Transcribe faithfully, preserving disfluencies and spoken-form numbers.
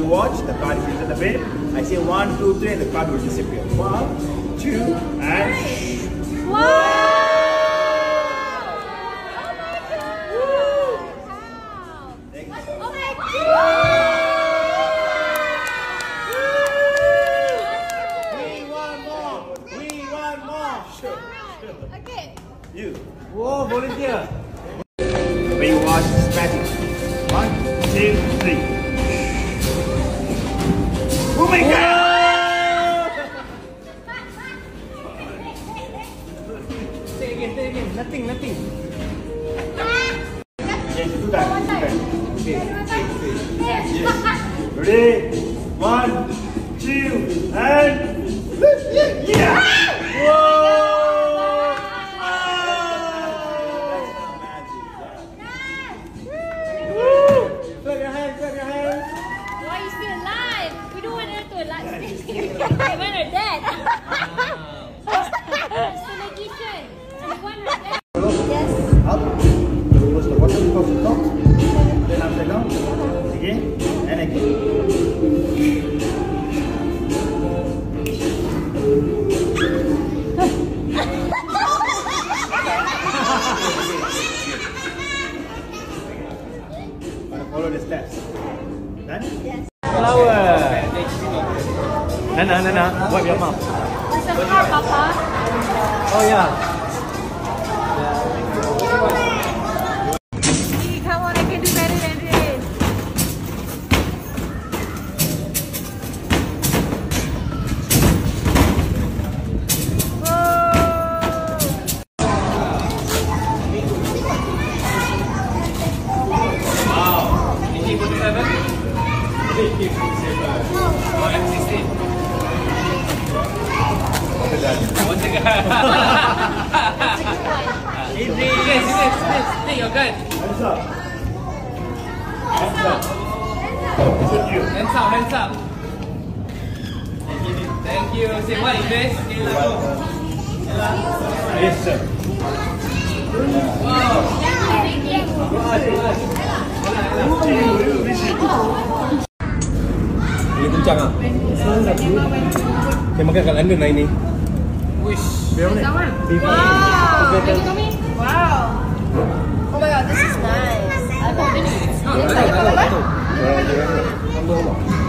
watch, the card is into the bin. I say one, two, three, and the card will disappear. One, two, and wow! Oh my god! We want more! We want more! Sure. Okay. You. Whoa, volunteer! We watch this magic. One, two, three. Oh my god! Say again, say again. Nothing, nothing. Yes, do that. Do that. Okay, okay, okay. Yes. Ready? One, two, and yeah! Whoa! Clap your hands, clap your hands. Why are you still alive? We don't want her to alive. When are dead. It's in the kitchen. We want her dead. Yes. Up. Push the bottom, push the top. Then upside down. Again and again. Follow the steps. Done? Yes. Flower. Nana, Nana, wipe your mouth. It's a car, Papa. Oh yeah. Come on, I can do better than this. Easy. Yes, yes, yes. Take your gun. Hands up. Hands up. Hands up, hands up. Thank you. Say what is this? Yes, sir. Wow. Ini kencang ah. Dia makan kat London hari ni. Wish. Biar mana? Wow. Wow. Oh my god, this is nice. I love it. It's not. I like it.